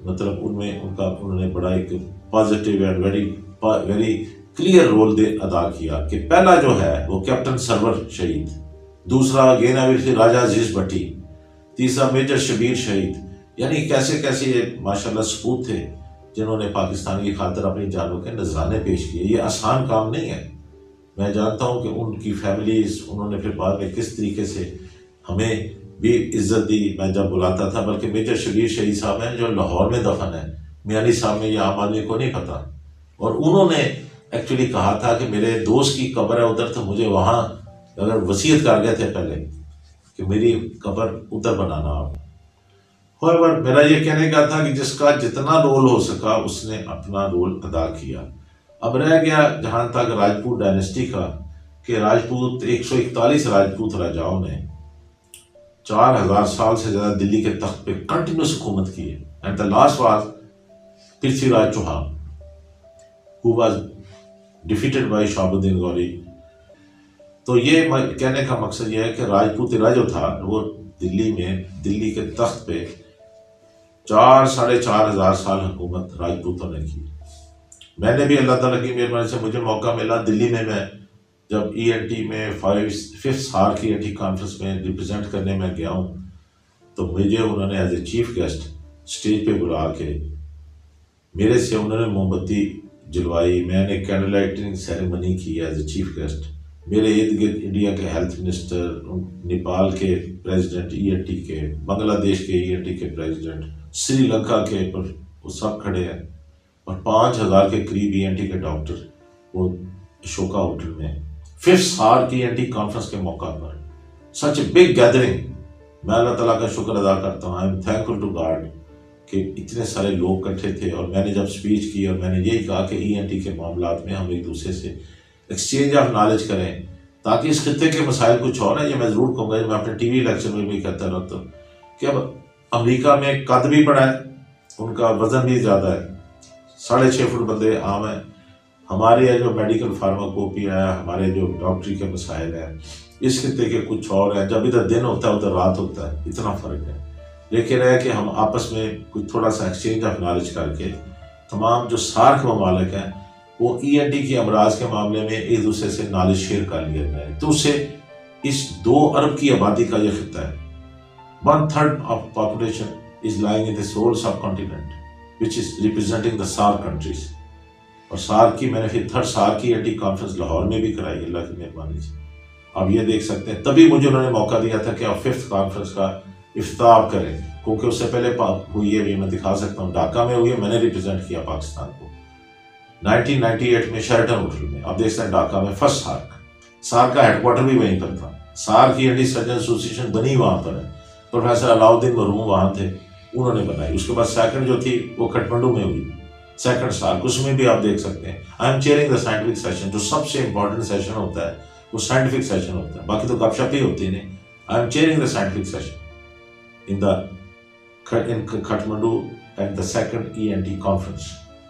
مطلب ان میں ان کا انہوں نے بڑا ایک positive and very very clear role دے ادا کیا کہ پہلا جو ہے وہ کیپٹن سرور شہید، دوسرا گیناویر سے راجہ عزیز بھٹی، تیسرا میجر شبیر شہید. یعنی کیسے کیسے یہ ماشاءاللہ سپوت تھے جنہوں نے پاکستان کی خاطر اپنی جانوں کے نذرانے پیش کیے. یہ آسان کام نہیں ہے. میں جانتا ہوں کہ ان کی فیملیز، انہوں نے پھر بعد میں کس طریقے سے ہمیں بھی عزت دی. میں جب بلاتا تھا، بلکہ میجر شبیر شہید صاحب ہیں جو لاہور میں دفن ہے، میانی صاحب میں، یہ عام آدمی کو نہیں پتا. اور انہوں نے ایکچولی کہا تھا کہ میرے دوست کی قبر ہے ادھر، تو مجھے وہاں اگر وصیت کر گئے تھے پہلے کہ میری قبر ادھر بنانا آپ. ہوئے میرا یہ کہنے کا تھا کہ جس کا جتنا رول ہو سکا اس نے اپنا رول ادا کیا. اب رہ گیا جہاں تک راجپوت ڈائنسٹی کا، کہ راجپوت ایک سو اکتالیس راجپوت راجاؤں نے چار ہزار سال سے زیادہ دلی کے تخت پہ کنٹینیوس حکومت کی ہے. And the last was Prithvi Raj Chauhan who was defeated by Shahabuddin Ghori. تو یہ کہنے کا مقصد یہ ہے کہ راجپوت راج جو تھا وہ دلی میں دلی کے تخت پہ چار ساڑھے چار ہزار سال حکومت راجپوتوں نے کی. میں نے بھی اللہ تعالیٰ کی مہربانی سے مجھے موقع ملا دلی میں، میں جب ای این ٹی میں فائیو ففتھ سار کی این ٹی کانفرنس میں ریپرزینٹ کرنے میں گیا ہوں، تو مجھے انہوں نے as a chief guest stage پہ بلا کے میرے سے انہوں نے موم بتی جلوائی. میں نے کینڈل لائٹنگ سیریمنی کی ایز اے چیف گیسٹ. میرے ارد گرد انڈیا کے ہیلتھ منسٹر، نیپال کے پریزیڈنٹ ای این ٹی کے، بنگلہ دیش کے ای این ٹی کے پریزیڈنٹ، سری لنکا کے، پر وہ سب کھڑے ہیں. اور پانچ ہزار کے قریب ای این ٹی کے ڈاکٹر وہ اشوکا ہوٹل میں ففتھ سار کی ای این ٹی کانفرنس کے موقع پر. سچ اے بگ گیدرنگ. میں اللہ تعالیٰ کا شکر ادا کرتا ہوں، I am thankful to God کہ اتنے سارے لوگ اکٹھے تھے. اور میں نے جب اسپیچ کی اور میں نے یہی کہا کہ ای این ٹی کے معاملات میں ہم ایک دوسرے سے ایکسچینج آف نالج کریں تاکہ اس خطے کے مسائل کچھ اور ہیں. یہ میں ضرور کہوں گا، میں اپنے ٹی وی لیکچر میں بھی کہتا رہتا ہوں کہ اب امریکہ میں قد بھی بڑا ہے، ان کا وزن بھی زیادہ ہے، ساڑھے چھ فٹ بندے عام ہیں. ہمارے جو میڈیکل فارماکوپی ہے، ہمارے جو ڈاکٹری کے مسائل ہیں، اس خطے کے کچھ اور ہیں. جب ادھر دن ہوتا ہے ادھر رات ہوتا ہے، اتنا فرق ہے. لیکن ہے کہ ہم آپس میں کچھ تھوڑا سا ایکسچینج آف نالج کر کے تمام جو سارک ممالک ہیں وہ ای این ٹی کے امراض کے معاملے میں ایک دوسرے سے نالج شیئر کر لیا جائے. تو اسے اس دو ارب کی آبادی کا یہ خطہ ہے. One third of population is living in this whole subcontinent which is representing the SAARC countries. اور سارک کی میں نے پھر تھرڈ سارک کی E N T conference Lahore میں بھی کرائی اللہ کی مہربانی سے. اب یہ دیکھ سکتے ہیں تبھی مجھے انہوں نے موقع دیا تھا کہ آپ ففتھ کانفرنس کا افتتاح کریں، کیونکہ اس سے پہلے ہوئی ہے بھی میں دکھا سکتا ہوں، ڈھاکہ میں ہوئی ہے، میں نے ریپرزینٹ کیا پاکستان کو نائنٹین نائنٹی ایٹ میں شیرٹن ہوٹل میں. آپ دیکھ سکتے ہیں ڈھاکہ میں فرسٹ سارک سارک کا ہیڈ کوارٹر بھی وہیں پر تھا. سارک کی اینٹی سرجن ایسوسیشن بنی وہاں پر ہے. پروفیسر علاؤدین مرحوم وہاں تھے، انہوں نے بنائی. اس کے بعد سیکنڈ جو تھی وہ کھٹمنڈو میں ہوئی، سیکنڈ سارک. اس میں بھی آپ دیکھ سکتے ہیں I am chairing the scientific session. جو سب سے امپورٹنٹ سیشن ہوتا ہے وہ سائنٹیفک سیشن ہوتا ہے، باقی تو گپ شپ ہی ہوتی ہے. I am chairing the scientific session in the in Kathmandu at the second E N T conference.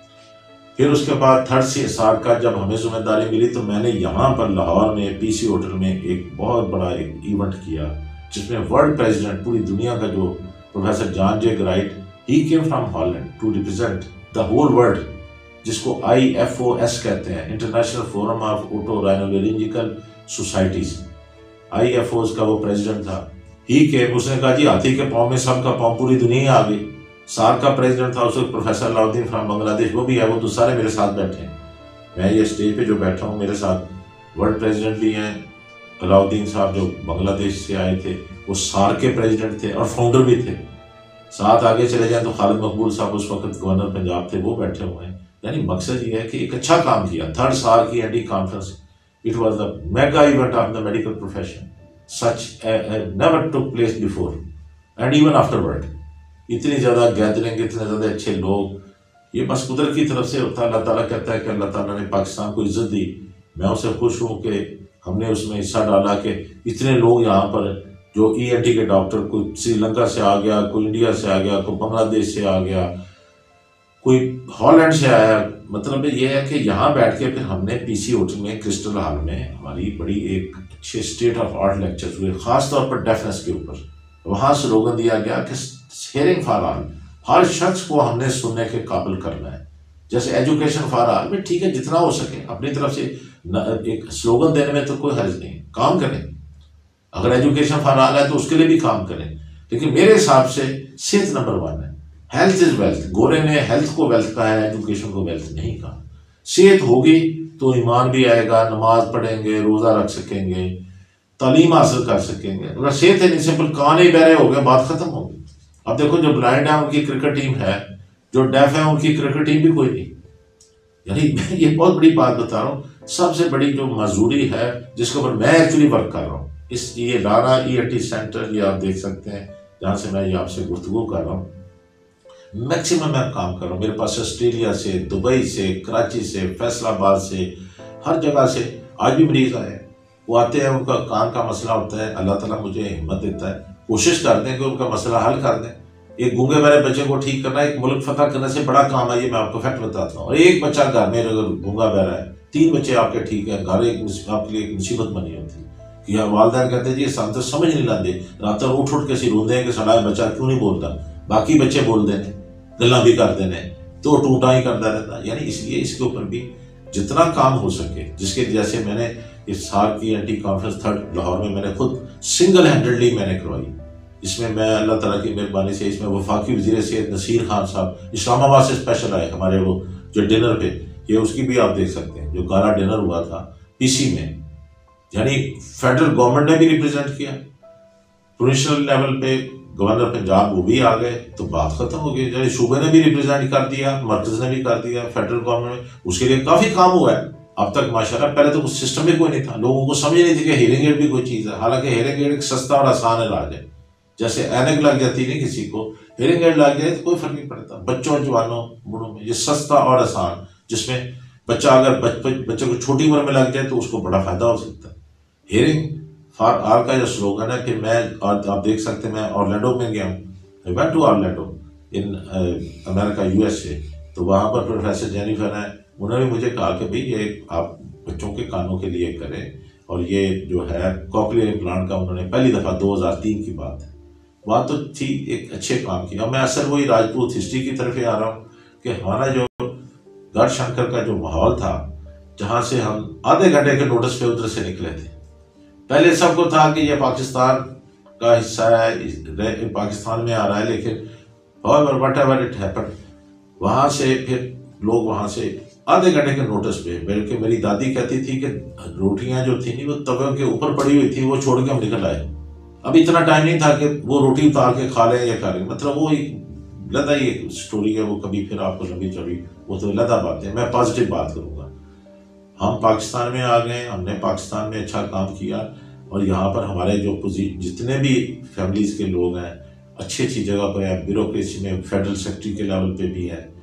پھر اس کے بعد تھرڈ سی سال کا جب ہمیں ذمہ داری ملی تو میں نے یہاں پر لاہور میں پی سی ہوٹل میں ایک بہت بڑا ایک ایونٹ کیا جس میں ورلڈ پریزیڈنٹ پوری دنیا کا جو professor Jan J Grote he came from Holland to represent the whole world, جس کو آئی ایف او ایس کہتے ہیں، international forum of otorhinolaryngological societies. I F O S کا وہ پریزیڈنٹ تھا. ہی کے اس نے کہا جی ہاتھی کے پاؤں میں سب کا پاؤں پوری دنیا آ گئی. سارک کا پریزیڈنٹ تھا اس وقت پروفیسر علاؤدین فرام بنگلہ دیش، وہ بھی ہے، وہ تو سارے میرے ساتھ بیٹھے ہیں. میں یہ اسٹیج پہ جو بیٹھا ہوں میرے ساتھ ورلڈ پریزیڈنٹ بھی ہیں، علاؤدین صاحب جو بنگلہ دیش سے آئے تھے وہ سارک کے پریزیڈنٹ تھے اور فاؤنڈر بھی تھے. ساتھ آگے چلے جائیں تو خالد مقبول صاحب اس وقت گورنر پنجاب تھے، وہ بیٹھے ہوئے ہیں. یعنی مقصد یہ ہے کہ ایک اچھا کام کیا. تھرڈ سارک کی ENT conference, it was the mega event of the medical profession. such uh, uh, never took place before and even afterward. اتنی زیادہ گیدرنگ، اتنے زیادہ اچھے لوگ، یہ بس قدرت کی طرف سے ہوتا ہے. اللہ تعالیٰ کہتا ہے کہ اللہ تعالیٰ نے پاکستان کو عزت دی. میں اسے خوش ہوں کہ ہم نے اس میں حصہ ڈالا کہ اتنے لوگ یہاں پر جو ای این ٹی کے ڈاکٹر، کوئی سری لنکا سے آ گیا، کوئی انڈیا سے آ گیا، کوئی بنگلہ دیش سے آ گیا، کوئی ہالینڈ سے آیا. مطلب یہ ہے کہ یہاں بیٹھ کے پھر ہم نے پی سی ہوٹل میں کرسٹل ہال میں ہماری بڑی ایک اچھے اسٹیٹ آف آرٹ لیکچر ہوئے، خاص طور پر ڈیفنس کے اوپر. وہاں سلوگن دیا گیا کہ ہیئرنگ فار آل، ہر شخص کو ہم نے سننے کے قابل کرنا ہے. جیسے ایجوکیشن فار آل میں ٹھیک ہے جتنا ہو سکے اپنی طرف سے ایک سلوگن دینے میں تو کوئی حرج نہیں، کام کریں. اگر ایجوکیشن فار آل ہے تو اس کے لیے بھی کام کریں، لیکن میرے حساب سے صحت نمبر ون ہے. Health is wealth. گورے نے ہیلتھ کو ویلتھ کہا ہے، ایجوکیشن کو ویلتھ نہیں کہا. صحت ہوگی تو ایمان بھی آئے گا، نماز پڑھیں گے، روزہ رکھ سکیں گے، تعلیم حاصل کر سکیں گے. اگر صحت ہے نہیں سمپل کان ہی بہرے ہو گئے بات ختم ہوگی. اب دیکھو جو بلائنڈ ہیں ان کی کرکٹ ٹیم ہے، جو ڈیف ہیں ان کی کرکٹ ٹیم بھی کوئی نہیں. یعنی میں یہ بہت بڑی بات بتا رہا ہوں. سب سے بڑی جو معذوری ہے جس کے اوپر میں ایکچولی ورک کر رہا ہوں، اس یہ لانا ای ایل ٹی سینٹر یہ آپ دیکھ سکتے ہیں جہاں سے میں یہ آپ سے گفتگو کر رہا ہوں، میکسیمم میں کام کر رہا ہوں. میرے پاس آسٹریلیا سے، دبئی سے، کراچی سے، فیصل آباد سے، ہر جگہ سے آج بھی مریض آئے ہیں. وہ آتے ہیں، ان کا کان کا مسئلہ ہوتا ہے، اللہ تعالیٰ مجھے ہمت دیتا ہے، کوشش کرتے ہیں کہ ان کا مسئلہ حل کر دیں. ایک گونگے بہرے بچے کو ٹھیک کرنا ایک ملک فتح کرنے سے بڑا کام ہے، یہ میں آپ کو فیکٹ بتاتا ہوں. اور ایک بچہ گھر میں اگر گونگا بہرا ہے، تین بچے آپ کے ٹھیک ہیں، گھر ایک آپ کے لیے ایک مصیبت بنی ہوتی کہ یار والدین کہتے ہیں جی سام تو سمجھ نہیں لاندے، رات اٹھ اٹھ کے سی روندے ہیں کہ ساڈا بچہ کیوں نہیں بولتا. باقی بچے بول دینے، گلاں بھی کر دینے، تو ٹوٹا ہی کرتا رہتا. یعنی اس لیے اس کے اوپر بھی جتنا کام ہو سکے، جس کے جیسے میں نے اس سال کی اینٹی کانفرنس تھرڈ لاہور میں میں نے خود سنگل ہینڈڈلی میں نے کروائی. اس میں میں اللہ تعالیٰ کی مہربانی سے اس میں وفاقی وزیر صحت نصیر خان صاحب اسلام آباد سے اسپیشل آئے ہمارے، وہ جو ڈنر پہ یہ اس کی بھی آپ دیکھ سکتے ہیں جو گالا ڈنر ہوا تھا پی سی میں. یعنی فیڈرل گورنمنٹ نے بھی ریپرزینٹ کیا، پروونشنل لیول پہ گورنر پنجاب وہ بھی آ گئے، تو بات ختم ہو گئی. یعنی صوبے نے بھی ریپرزینٹ کر دیا، مرکز نے بھی کر دیا، فیڈرل گورنمنٹ اس کے لیے کافی کام ہوا ہے اب تک ماشاءاللہ. پہلے تو کچھ سسٹم بھی کوئی نہیں تھا، لوگوں کو سمجھ نہیں تھی کہ ہیئرنگ ایڈ بھی کوئی چیز ہے. حالانکہ ہیئرنگ ایڈ ایک سستا اور آسان علاج ہے. جیسے اینک لگ جاتی نہیں کسی کو، ہیئرنگ ایڈ لگ جائے تو کوئی فرق نہیں پڑتا. بچوں جوانوں بوڑھوں میں یہ سستا اور آسان، جس میں بچہ اگر بچے کو چھوٹی عمر میں لگ جائے تو اس کو بڑا فائدہ ہو سکتا ہے. ہیئرنگ فار آل کا جو سلوگن ہے کہ میں آپ دیکھ سکتے ہیں میں اورلینڈو میں گیا ہوں، I went to Orlando in امریکہ یو ایس اے. تو وہاں پر پروفیسر جینیفر ہیں، انہوں نے مجھے کہا کہ بھئی یہ آپ بچوں کے کانوں کے لیے کریں. اور یہ جو ہے کوکلیئر امپلانٹ کا انہوں نے پہلی دفعہ دو ہزار تین کی بات ہے وہاں تو تھی ایک اچھے کام کیا. میں اثر وہی راجپوت ہسٹری کی طرف ہی آ رہا ہوں کہ ہمارا جو گڑھ شنکر کا جو ماحول تھا جہاں سے ہم آدھے گھنٹے کے نوٹس پہ ادھر سے نکلے تھے. پہلے سب کو تھا کہ یہ پاکستان کا حصہ ہے، پاکستان میں آ رہا ہے، لیکن however whatever it happened وہاں سے پھر لوگ وہاں سے آدھے گھنٹے کے نوٹس پہ، بلکہ میری دادی کہتی تھی کہ روٹیاں جو تھیں وہ توے کے اوپر پڑی ہوئی تھی، وہ چھوڑ کے ہم نکل آئے. اب اتنا ٹائم نہیں تھا کہ وہ روٹی اتار کے کھا لیں یا کھا لیں. مطلب وہ ایک لدا ہی ایک سٹوری ہے، وہ کبھی پھر آپ کو لمبی چوڑی وہ تو لدا بات ہے. میں پازیٹیو بات کروں گا. ہم پاکستان میں آ گئے، ہم نے پاکستان میں اچھا کام کیا، اور یہاں پر ہمارے جو جتنے بھی فیملیز کے لوگ ہیں اچھی اچھی جگہ پر ہیں. بیوروکریسی میں فیڈرل سیکٹری کے لیول پہ بھی ہیں،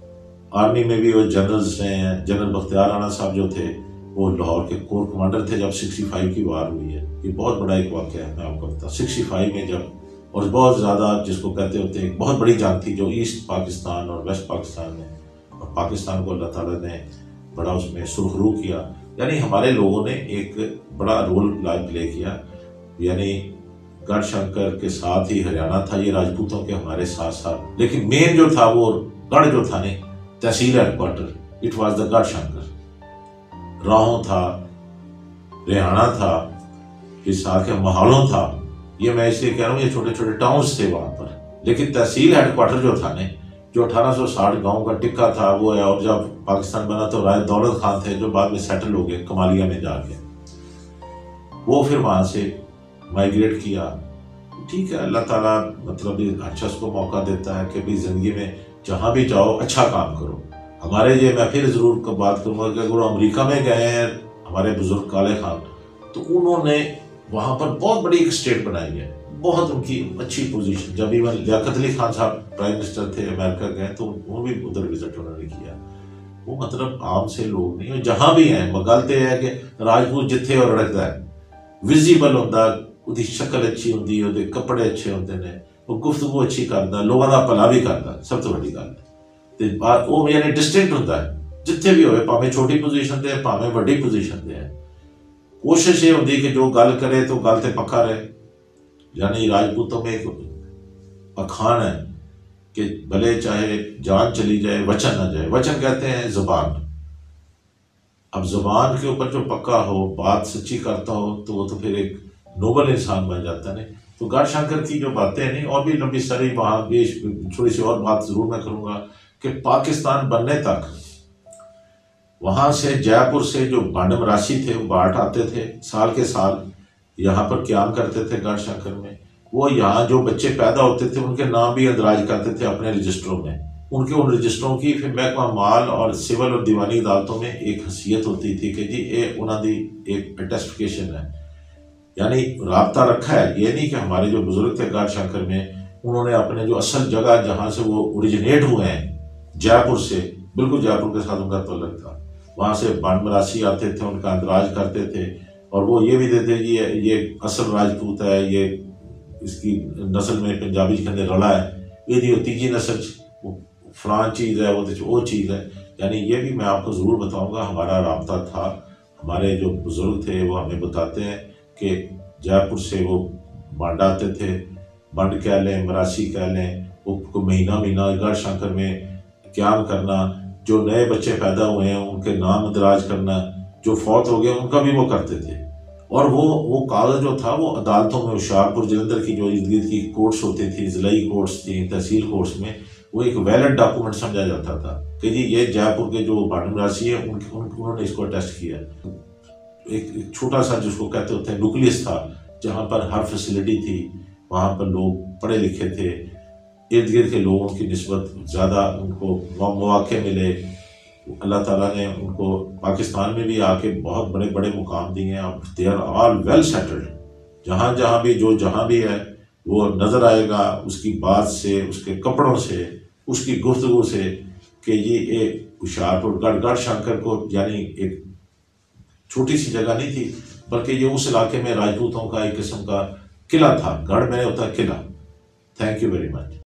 آرمی میں بھی وہ جنرلز رہے ہیں. جنرل بختیار رانا صاحب جو تھے وہ لاہور کے کور کمانڈر تھے جب سکسٹی فائیو کی وار ہوئی ہے. یہ بہت بڑا ایک واقعہ ہے، میں آپ کو بتا سکسٹی فائیو میں جب، اور بہت زیادہ جس کو کہتے ہوتے ہیں بہت بڑی جنگ تھی جو ایسٹ پاکستان اور ویسٹ پاکستان میں، اور پاکستان کو اللہ تعالیٰ نے بڑا اس میں سرخرو کیا. یعنی ہمارے لوگوں نے ایک بڑا رول پلے کیا. یعنی گڑھ شنکر کے ساتھ ہی ہریانہ تھا، یہ راجپوتوں کے ہمارے ساتھ ساتھ، لیکن مین جو تھا وہ گڑھ جو تھا نہیں تحصیل headquarter, it was the Garh Shankar. راہوں تھا، ریحانہ تھا، پھر ساتھ کے ماحولوں تھا. یہ میں اس لیے کہہ رہا ہوں یہ چھوٹے چھوٹے ٹاؤنز تھے وہاں پر، لیکن تحصیل ہیڈ کوارٹر جو تھا نہیں، جو اٹھارہ سو ساٹھ گاؤں کا ٹکا تھا وہ ہے. اور جب پاکستان بنا تو رائے دولت خان تھے جو بعد میں سیٹل ہو گئے کمالیہ میں جا کے، وہ پھر وہاں سے مائیگریٹ کیا. ٹھیک ہے، اللہ تعالیٰ مطلب ہر شخص کو موقع دیتا ہے کہ بھی زندگی میں جہاں بھی جاؤ اچھا کام کرو. ہمارے یہ میں پھر ضرور بات کروں گا کہ اگر وہ امریکہ میں گئے ہیں ہمارے بزرگ کالے خان، تو انہوں نے وہاں پر بہت بڑی ایک اسٹیٹ بنائی ہے، بہت ان کی اچھی پوزیشن. جب ایون لیاقت علی خان صاحب پرائم منسٹر تھے امریکہ گئے تو وہ بھی ادھر وزٹ انہوں نے کیا. وہ مطلب عام سے لوگ نہیں، جہاں بھی ہیں گل تو یہ ہے کہ راجپوت جتھے اور رڑکتا ہے ویزیبل ہوتا، وہ شکل اچھی ہوتی، وہ کپڑے اچھے ہوتے ہیں، وہ گفتگو اچھی کرتا، لوگوں کا بھلا بھی کرتا. سب تو بڑی گل ہے وہ یعنی ڈسٹنکٹ ہوتا ہے جتھے بھی ہوئے، پاویں چھوٹی پوزیشن دے پاویں بڑی پوزیشن دے. کوشش یہ ہوتی کہ جو گل کرے تو گل تے پکا رہے. یعنی راجپوتوں میں ایک اکھان ہے کہ بھلے چاہے جان چلی جائے وچن نہ جائے. وچن کہتے ہیں زبان. اب زبان کے اوپر جو پکا ہو، بات سچی کرتا ہو، تو وہ تو پھر ایک نوبل انسان بن جاتا ہے. نہیں تو گڑھ شنکر کی جو باتیں ہیں، نہیں اور بھی لمبی ساری وہاں بیش تھوڑی سی اور بات ضرور میں کروں گا کہ پاکستان بننے تک وہاں سے جے پور سے جو بانڈ مراسی تھے وہ باٹ آتے تھے سال کے سال، یہاں پر قیام کرتے تھے گڑھ شنکر میں. وہ یہاں جو بچے پیدا ہوتے تھے ان کے نام بھی اندراج کرتے تھے اپنے رجسٹروں میں. ان کے ان رجسٹروں کی پھر محکمہ مال اور سول اور دیوانی عدالتوں میں ایک حیثیت ہوتی تھی کہ جی یہ انہوں دی ایک اٹیسٹیفکیشن ہے، یعنی رابطہ رکھا ہے. یہ نہیں کہ ہمارے جو بزرگ تھے گڑھ شنکر میں، انہوں نے اپنے جو اصل جگہ جہاں سے وہ اوریجنیٹ ہوئے ہیں جے پور سے، بالکل جے پور کے ساتھ ان کا تعلق تھا، وہاں سے بانڈ مراسی آتے تھے، ان کا اندراج کرتے تھے اور وہ یہ بھی دیتے کہ یہ یہ اصل راجپوت ہے، یہ اس کی نسل میں پنجابی کے اندر رلا ہے، یہ تیجی نسل فلان چیز ہے، وہ وہ چیز ہے. یعنی یہ بھی میں آپ کو ضرور بتاؤں گا ہمارا رابطہ تھا. ہمارے جو بزرگ تھے وہ ہمیں بتاتے ہیں کہ جے پور سے وہ بانڈ آتے تھے، بانڈ کہہ لیں، مراسی کہہ لیں، وہ مہینہ مہینہ گڑھ شنکر میں قیام کرنا، جو نئے بچے پیدا ہوئے ہیں ان کے نام اندراج کرنا، جو فوت ہو گئے ان کا بھی وہ کرتے تھے. اور وہ وہ کاغذ جو تھا وہ عدالتوں میں ہوشیارپور جلندر کی جو ارد گرد کی کورٹس ہوتی تھی، ضلعی کورٹس تھیں، تحصیل کورٹس میں، وہ ایک ویلڈ ڈاکومنٹ سمجھا جاتا تھا کہ جی یہ جے پور کے جو بانڈ مراسی ہے ان انہوں نے اس کو اٹیسٹ کیا. ایک چھوٹا سا جس کو کہتے ہوتے ہیں نیوکلیس تھا جہاں پر ہر فیسلٹی تھی، وہاں پر لوگ پڑھے لکھے تھے، ارد گرد کے لوگوں کی نسبت زیادہ ان کو مواقع ملے. اللہ تعالیٰ نے ان کو پاکستان میں بھی آ کے بہت بڑے بڑے مقام دیے ہیں. اب they are all well settled. جہاں جہاں بھی جو جہاں بھی ہے وہ نظر آئے گا اس کی بات سے، اس کے کپڑوں سے، اس کی گفتگو سے کہ یہ ایک ہوشیارپور گڑھ گڑھ شنکر کو یعنی ایک چھوٹی سی جگہ نہیں تھی بلکہ یہ اس علاقے میں راجپوتوں کا ایک قسم کا قلعہ تھا. گڑھ میں ہوتا ہے قلعہ. Thank you very much.